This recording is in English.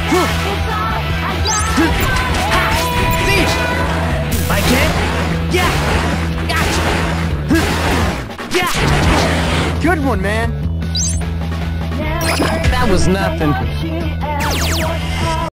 Siege! I can? Yeah! Gotcha! Yeah! Good one, man! That was nothing.